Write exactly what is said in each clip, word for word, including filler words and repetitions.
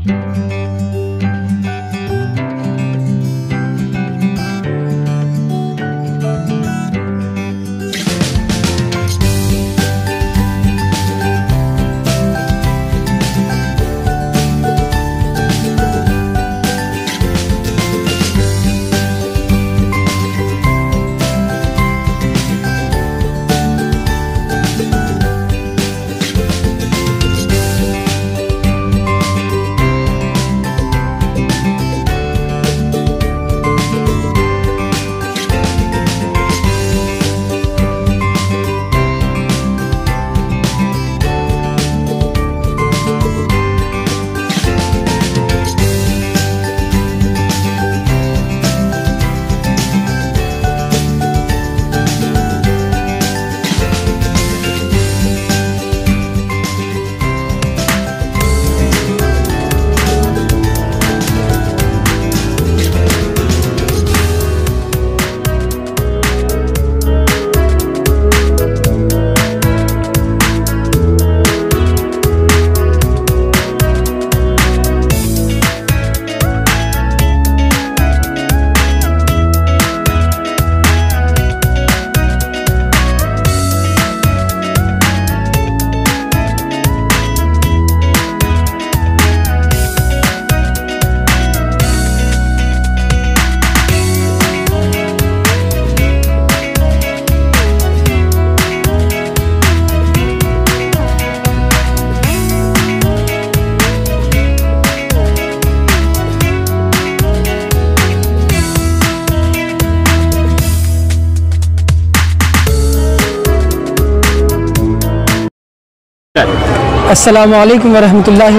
अस्सलामु अलैकुम वरहमतुल्लाहि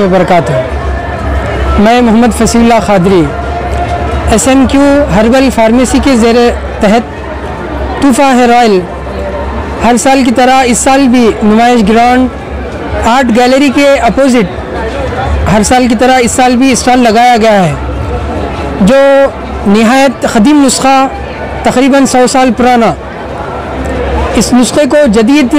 वबरकातुहू। मैं Mohammed Fasiullah Khadri S N Q herbal pharmacy के ज़ेर तहत तूफ़ा हेयर ऑयल हर साल की तरह इस साल भी नुमाइश ग्राउंड आर्ट गैलरी के अपोजिट हर साल की तरह इस साल भी स्टॉल लगाया गया है, जो निहायत ख़दीम नुस्खा तकरीबन सौ साल पुराना। इस नुस्खे को जदीद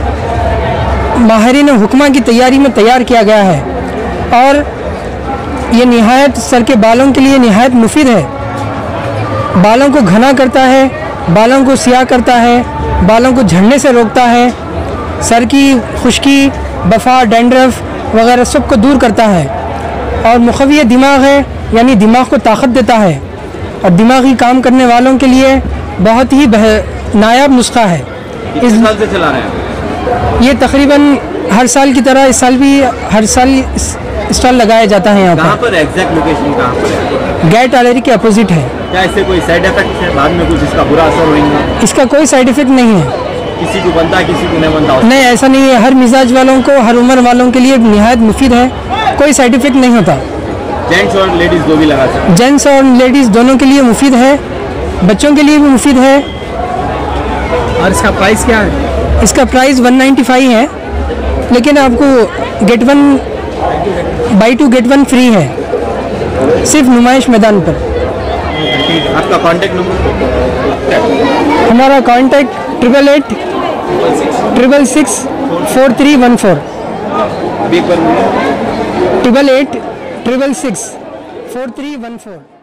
माहिरीन हुक्मा की तैयारी में तैयार किया गया है और ये निहायत सर के बालों के लिए निहायत मुफीद है। बालों को घना करता है, बालों को सियाह करता है, बालों को झड़ने से रोकता है, सर की खुश्की, बफा, डैंड्रफ वगैरह सब को दूर करता है और मुखव्वी दिमाग है, यानी दिमाग को ताकत देता है और दिमागी काम करने वालों के लिए बहुत ही नायाब नुस्खा है। इस साल से चला रहे हैं ये तकरीबन हर साल की तरह इस साल भी हर साल स्टॉल लगाया जाता है। यहाँ कहाँ पर एग्जैक्ट लोकेशन कहाँ पर है? गेट गैलरी के अपोजिट है। क्या इससे कोई साइड इफेक्ट है बाद में कुछ इसका बुरा असर होगा? इसका कोई साइड इफेक्ट नहीं है। किसी को बनता है किसी को नहीं बनता? नहीं, ऐसा नहीं है। हर मिजाज वालों को, हर उम्र वालों के लिए निहायत मुफीद है, कोई साइड इफेक्ट नहीं होता। जेंट्स और लेडीज़ दो भी लगा सकते हैं? जेंट्स और लेडीज़ दोनों के लिए मुफीद है, बच्चों के लिए भी मुफीद है। और इसका प्राइस क्या है? इसका प्राइस वन नाइन्टी फाइव है, लेकिन आपको get one buy two get one free है सिर्फ नुमाइश मैदान पर। आपका कांटेक्ट नंबर? हमारा contact triple eight triple six four three one four triple eight triple six four three one four.